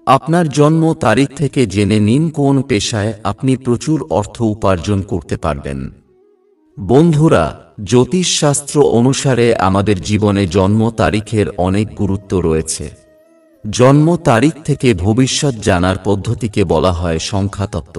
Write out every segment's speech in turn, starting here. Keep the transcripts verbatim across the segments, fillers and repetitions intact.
আপনার জন্ম তারিখ থেকে জেনে নিন কোন পেশায় আপনি প্রচুর অর্থ উপার্জন করতে পারবেন। বন্ধুরা, জ্যোতিষশাস্ত্র অনুসারে আমাদের জীবনে জন্ম তারিখের অনেক গুরুত্ব রয়েছে। জন্ম তারিখ থেকে ভবিষ্যৎ জানার পদ্ধতিকে বলা হয় সংখ্যাতত্ত্ব।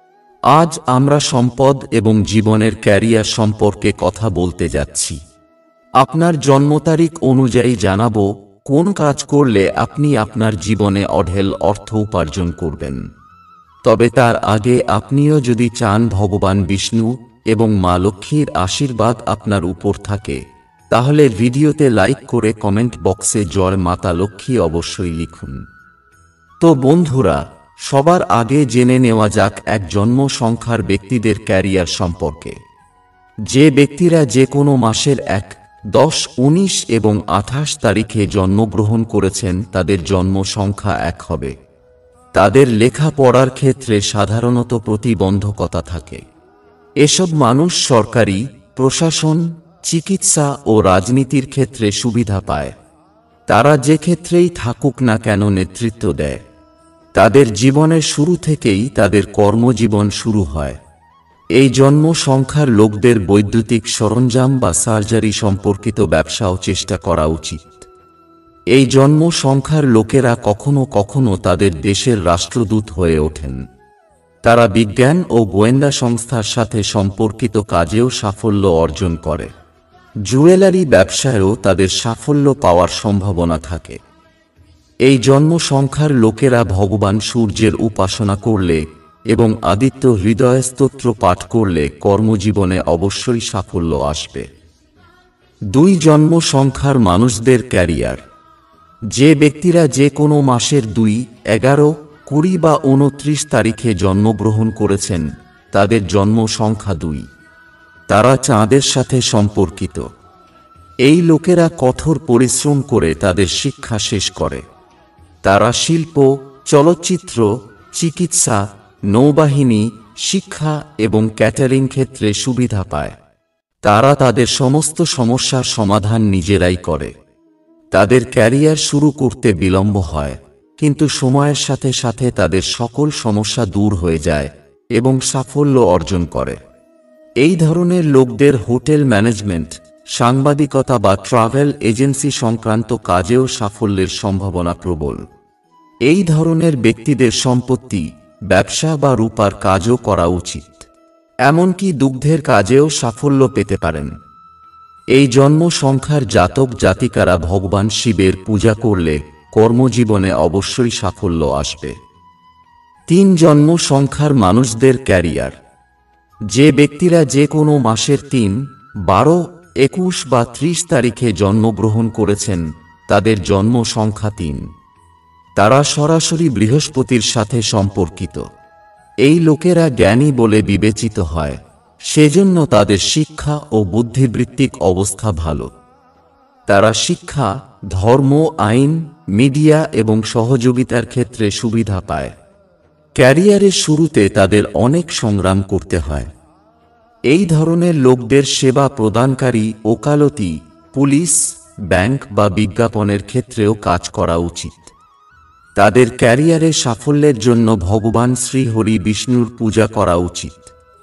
আজ আমরা সম্পদ এবং জীবনের ক্যারিয়ার সম্পর্কে কথা বলতে যাচ্ছি। আপনার জন্ম তারিখ অনুযায়ী জানাবো কোন কাজ করলে আপনি আপনার জীবনে অঢেল অর্থ উপার্জন করবেন। তবে তার আগে আপনিও যদি চান ভগবান বিষ্ণু এবং মা লক্ষ্মীর আশীর্বাদ আপনার উপর থাকে, তাহলে ভিডিওতে লাইক করে কমেন্ট বক্সে জয় মাতা লক্ষ্মী অবশ্যই লিখুন। তো বন্ধুরা, সবার আগে জেনে নেওয়া যাক এক জন্ম সংখ্যার ব্যক্তিদের ক্যারিয়ার সম্পর্কে। যে ব্যক্তিরা যে কোনো মাসের এক, দশ, উনিশ এবং আঠাশ তারিখে জন্মগ্রহণ করেছেন তাদের জন্ম সংখ্যা এক হবে। তাদের লেখাপড়ার ক্ষেত্রে সাধারণত প্রতিবন্ধকতা থাকে। এসব মানুষ সরকারি, প্রশাসন, চিকিৎসা ও রাজনীতির ক্ষেত্রে সুবিধা পায়। তারা যে ক্ষেত্রেই থাকুক না কেন নেতৃত্ব দেয়। তাদের জীবনের শুরু থেকেই তাদের কর্মজীবন শুরু হয়। এই জন্ম সংখ্যার লোকদের বৈদ্যুতিক সরঞ্জাম বা সার্জারি সম্পর্কিত ব্যবসাও চেষ্টা করা উচিত। এই জন্ম সংখ্যার লোকেরা কখনো কখনো তাদের দেশের রাষ্ট্রদূত হয়ে ওঠেন। তারা বিজ্ঞান ও গোয়েন্দা সংস্থার সাথে সম্পর্কিত কাজেও সাফল্য অর্জন করে। জুয়েলারি ব্যবসায়ও তাদের সাফল্য পাওয়ার সম্ভাবনা থাকে। এই জন্ম সংখ্যার লোকেরা ভগবান সূর্যের উপাসনা করলে এবং আদিত্য হৃদয় স্তোত্র পাঠ করলে কর্মজীবনে অবশ্যই সাফল্য আসবে। দুই জন্ম সংখ্যার মানুষদের ক্যারিয়ার। যে ব্যক্তিরা যে কোনো মাসের দুই, এগারো, কুড়ি বা উনত্রিশ তারিখে জন্মগ্রহণ করেছেন তাদের জন্ম সংখ্যা দুই। তারা চাঁদের সাথে সম্পর্কিত। এই লোকেরা কঠোর পরিশ্রম করে তাদের শিক্ষা শেষ করে। তারা শিল্প, চলচ্চিত্র, চিকিৎসা, নৌবাহিনী, শিক্ষা এবং ক্যাটারিং ক্ষেত্রে সুবিধা পায়। তারা তাদের সমস্ত সমস্যার সমাধান নিজেরাই করে। তাদের ক্যারিয়ার শুরু করতে বিলম্ব হয়, কিন্তু সময়ের সাথে সাথে তাদের সকল সমস্যা দূর হয়ে যায় এবং সাফল্য অর্জন করে। এই ধরনের লোকদের হোটেল ম্যানেজমেন্ট, সাংবাদিকতা বা ট্রাভেল এজেন্সি সংক্রান্ত কাজেও সাফল্যের সম্ভাবনা প্রবল। এই ধরনের ব্যক্তিদের সম্পত্তি, ব্যবসা বা রূপার কাজও করা উচিত। এমনকি দুগ্ধের কাজেও সাফল্য পেতে পারেন। এই জন্ম সংখ্যার জাতক জাতিকারা ভগবান শিবের পূজা করলে কর্মজীবনে অবশ্যই সাফল্য আসবে। তিন জন্ম সংখ্যার মানুষদের ক্যারিয়ার। যে ব্যক্তিরা যে কোনো মাসের তিন, বারো, একুশ বা ত্রিশ তারিখে জন্মগ্রহণ করেছেন তাদের জন্ম সংখ্যা তিন। তারা সরাসরি বৃহস্পতির সাথে সম্পর্কিত। এই লোকেরা জ্ঞানী বলে বিবেচিত হয়, সেজন্য তাদের শিক্ষা ও বুদ্ধিবৃত্তিক অবস্থা ভালো। তারা শিক্ষা, ধর্ম, আইন, মিডিয়া এবং সহযোগিতার ক্ষেত্রে সুবিধা পায়। ক্যারিয়ারের শুরুতে তাদের অনেক সংগ্রাম করতে হয়। এই ধরনের লোকদের সেবা প্রদানকারী, ওকালতি, পুলিশ, ব্যাংক বা বিজ্ঞাপনের ক্ষেত্রেও কাজ করা উচিত। তাদের ক্যারিয়ারে সাফল্যের জন্য ভগবান শ্রীহরি বিষ্ণুর পূজা করা উচিত।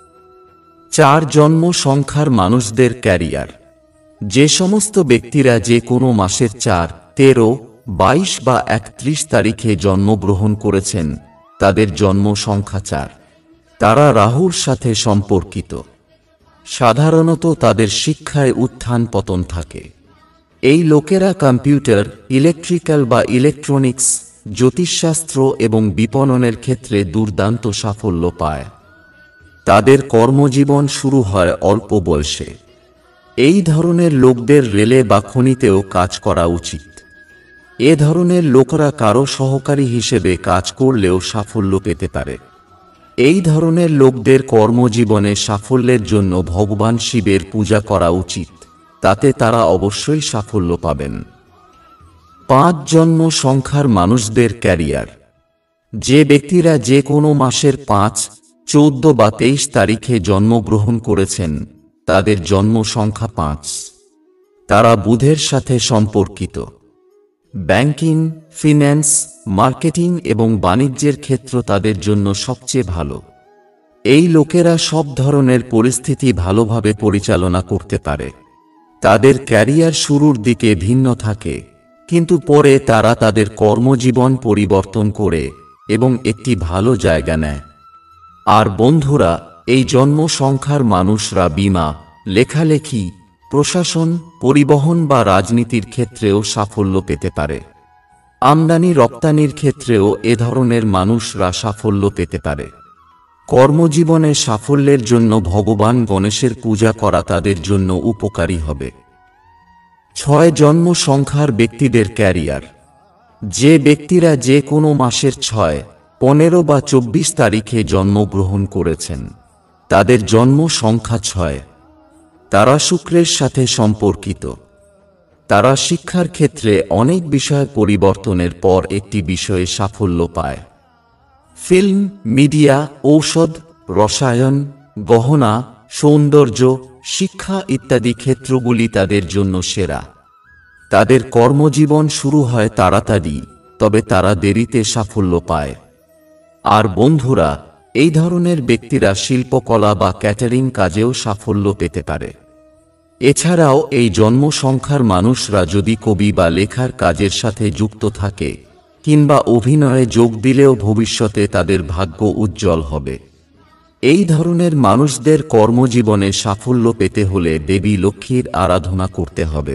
চার জন্ম সংখ্যার মানুষদের ক্যারিয়ার। যে সমস্ত ব্যক্তিরা যে কোনো মাসের চার, তেরো, বাইশ বা একত্রিশ তারিখে জন্মগ্রহণ করেছেন তাদের জন্ম সংখ্যা চার। তারা রাহুর সাথে সম্পর্কিত। সাধারণত তাদের শিক্ষায় উত্থান পতন থাকে। এই লোকেরা কম্পিউটার, ইলেকট্রিক্যাল বা ইলেকট্রনিক্স, জ্যোতিষশাস্ত্র এবং বিপণনের ক্ষেত্রে দুর্দান্ত সাফল্য পায়। তাদের কর্মজীবন শুরু হয় অল্প বয়সে। এই ধরনের লোকদের রেলে বা খনিতেও কাজ করা উচিত। এ ধরনের লোকরা কারো সহকারী হিসেবে কাজ করলেও সাফল্য পেতে পারে। এই ধরনের লোকদের কর্মজীবনে সাফল্যের জন্য ভগবান শিবের পূজা করা উচিত, তাতে তারা অবশ্যই সাফল্য পাবেন। পাঁচ জন্ম সংখ্যার মানুষদের ক্যারিয়ার। যে ব্যক্তিরা যে কোনো মাসের পাঁচ, চৌদ্দ বা তেইশ তারিখে জন্মগ্রহণ করেছেন তাদের জন্ম সংখ্যা পাঁচ। তারা বুধের সাথে সম্পর্কিত। ব্যাংকিং, ফিন্যান্স, মার্কেটিং এবং বাণিজ্যের ক্ষেত্র তাদের জন্য সবচেয়ে ভালো। এই লোকেরা সব ধরনের পরিস্থিতি ভালোভাবে পরিচালনা করতে পারে। তাদের ক্যারিয়ার শুরুর দিকে ভিন্ন থাকে, কিন্তু পরে তারা তাদের কর্মজীবন পরিবর্তন করে এবং একটি ভালো জায়গা নেয়। আর বন্ধুরা, এই জন্ম সংখ্যার মানুষরা বীমা, লেখালেখি, প্রশাসন, পরিবহন বা রাজনীতির ক্ষেত্রেও সাফল্য পেতে পারে। আমদানি রপ্তানির ক্ষেত্রেও এ ধরনের মানুষরা সাফল্য পেতে পারে। কর্মজীবনে সাফল্যের জন্য ভগবান গণেশের পূজা করা তাদের জন্য উপকারী হবে। ছয় জন্ম সংখ্যার ব্যক্তিদের ক্যারিয়ার। যে ব্যক্তিরা যে কোনো মাসের ছয়, পনেরো বা চব্বিশ তারিখে জন্মগ্রহণ করেছেন, তাদের জন্ম সংখ্যা ছয়। তারা শুক্রের সাথে সম্পর্কিত। তারা শিক্ষার ক্ষেত্রে অনেক বিষয় পরিবর্তনের পর একটি বিষয়ে সাফল্য পায়। ফিল্ম, মিডিয়া, ঔষধ, রসায়ন, গহনা, সৌন্দর্য, শিক্ষা ইত্যাদি ক্ষেত্রগুলি তাদের জন্য সেরা। তাদের কর্মজীবন শুরু হয় তাড়াতাড়ি, তবে তারা দেরিতে সাফল্য পায়। আর বন্ধুরা, এই ধরনের ব্যক্তিরা শিল্পকলা বা ক্যাটারিং কাজেও সাফল্য পেতে পারে। এছাড়াও এই জন্ম সংখ্যার মানুষরা যদি কবি বা লেখার কাজের সাথে যুক্ত থাকে কিংবা অভিনয়ে যোগ দিলেও ভবিষ্যতে তাদের ভাগ্য উজ্জ্বল হবে। এই ধরনের মানুষদের কর্মজীবনে সাফল্য পেতে হলে দেবী লক্ষ্মীর আরাধনা করতে হবে।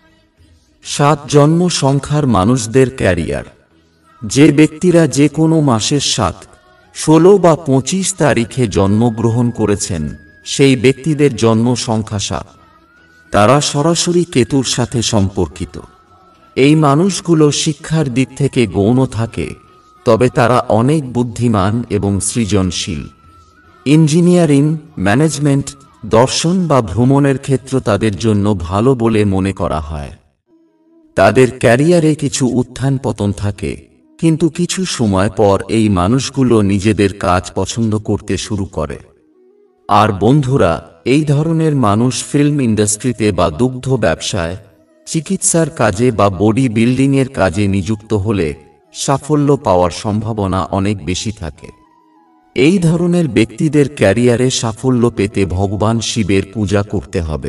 সাত জন্ম সংখ্যার মানুষদের ক্যারিয়ার। যে ব্যক্তিরা যে কোনো মাসের সাত, ষোলো বা পঁচিশ তারিখে জন্মগ্রহণ করেছেন, সেই ব্যক্তিদের জন্ম সংখ্যা সাত। তারা সরাসরি কেতুর সাথে সম্পর্কিত। এই মানুষগুলো শিক্ষার দিক থেকে গৌণ থাকে, তবে তারা অনেক বুদ্ধিমান এবং সৃজনশীল। ইঞ্জিনিয়ারিং, ম্যানেজমেন্ট, দর্শন বা ভ্রমণের ক্ষেত্র তাদের জন্য ভালো বলে মনে করা হয়। তাদের ক্যারিয়ারে কিছু উত্থান পতন থাকে, কিন্তু কিছু সময় পর এই মানুষগুলো নিজেদের কাজ পছন্দ করতে শুরু করে। আর বন্ধুরা, এই ধরনের মানুষ ফিল্ম ইন্ডাস্ট্রিতে বা দুগ্ধ ব্যবসায়, চিকিৎসার কাজে বা বডি বিল্ডিংয়ের কাজে নিযুক্ত হলে সাফল্য পাওয়ার সম্ভাবনা অনেক বেশি থাকে। এই ধরনের ব্যক্তিদের ক্যারিয়ারে সাফল্য পেতে ভগবান শিবের পূজা করতে হবে।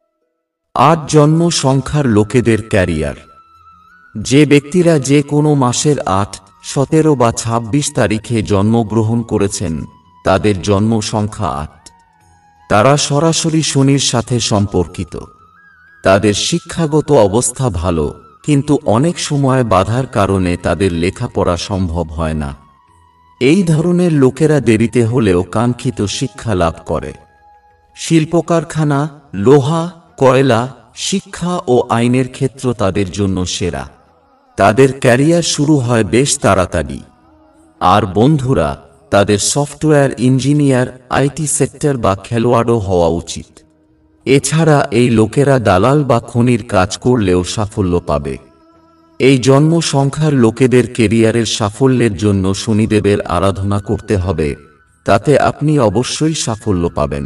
আট জন্ম সংখ্যার লোকেদের ক্যারিয়ার। যে ব্যক্তিরা যে কোনো মাসের আট, সতেরো বা ছাব্বিশ তারিখে জন্মগ্রহণ করেছেন, তাদের জন্ম সংখ্যা আট। তারা সরাসরি শনির সাথে সম্পর্কিত। তাদের শিক্ষাগত অবস্থা ভালো, কিন্তু অনেক সময় বাধার কারণে তাদের লেখাপড়া সম্ভব হয় না। এই ধরনের লোকেরা দেরিতে হলেও কাঙ্ক্ষিত শিক্ষা লাভ করে। শিল্পকারখানা, লোহা, কয়লা, শিক্ষা ও আইনের ক্ষেত্র তাদের জন্য সেরা। তাদের ক্যারিয়ার শুরু হয় বেশ তাড়াতাড়ি। আর বন্ধুরা, তাদের সফটওয়্যার ইঞ্জিনিয়ার, আইটি সেক্টর বা খেলোয়াড়ও হওয়া উচিত। এছাড়া এই লোকেরা দালাল বা খনির কাজ করলেও সাফল্য পাবে। এই জন্ম সংখ্যার লোকেদের কেরিয়ারের সাফল্যের জন্য শনিদেবের আরাধনা করতে হবে, তাতে আপনি অবশ্যই সাফল্য পাবেন।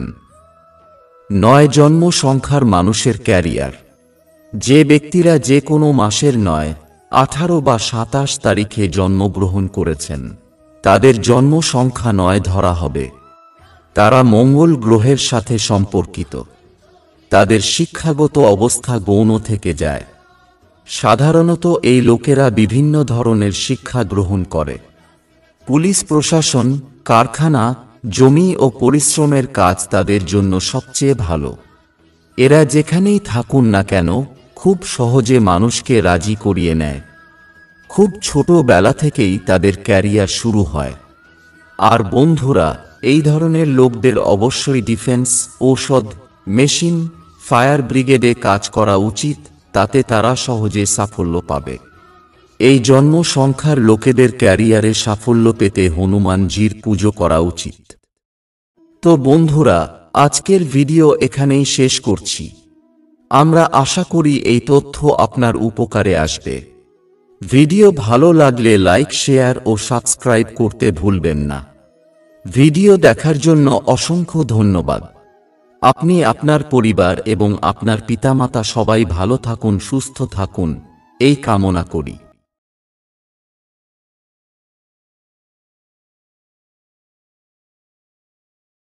নয় জন্ম সংখ্যার মানুষের ক্যারিয়ার। যে ব্যক্তিরা যে কোনো মাসের নয়, আঠারো বা সাতাশ তারিখে জন্মগ্রহণ করেছেন, তাদের জন্ম সংখ্যা নয় ধরা হবে। তারা মঙ্গল গ্রহের সাথে সম্পর্কিত। তাদের শিক্ষাগত অবস্থা গৌণ থেকে যায়। সাধারণত এই লোকেরা বিভিন্ন ধরনের শিক্ষা গ্রহণ করে। পুলিশ প্রশাসন, কারখানা, জমি ও পরিশ্রমের কাজ তাদের জন্য সবচেয়ে ভালো। এরা যেখানেই থাকুন না কেন, খুব সহজে মানুষকে রাজি করিয়ে নেয়। খুব ছোটবেলা থেকেই তাদের ক্যারিয়ার শুরু হয়। আর বন্ধুরা, এই ধরনের লোকদের অবশ্যই ডিফেন্স, ঔষধ, মেশিন, ফায়ার ব্রিগেডে কাজ করা উচিত, তাতে তারা সহজে সাফল্য পাবে। এই জন্ম সংখ্যার লোকেদের ক্যারিয়ারে সাফল্য পেতে হনুমানজির পুজো করা উচিত। তো বন্ধুরা, আজকের ভিডিও এখানেই শেষ করছি। আমরা আশা করি এই তথ্য আপনার উপকারে আসবে। ভিডিও ভালো লাগলে লাইক, শেয়ার ও সাবস্ক্রাইব করতে ভুলবেন না। ভিডিও দেখার জন্য অসংখ্য ধন্যবাদ। আপনি, আপনার পরিবার এবং আপনার পিতামাতা সবাই ভালো থাকুন, সুস্থ থাকুন এই কামনা করি।